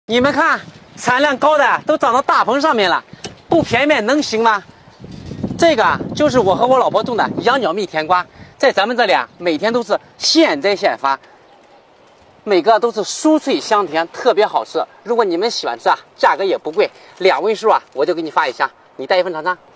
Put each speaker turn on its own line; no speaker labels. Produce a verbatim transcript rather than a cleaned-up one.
你们看，产量高的都长到大棚上面了，不便宜能行吗？这个就是我和我老婆种的养鸟蜜甜瓜，在咱们这里啊，每天都是现摘现发，每个都是酥脆香甜，特别好吃。如果你们喜欢吃啊，价格也不贵，两位数啊，我就给你发一箱，你带一份尝尝。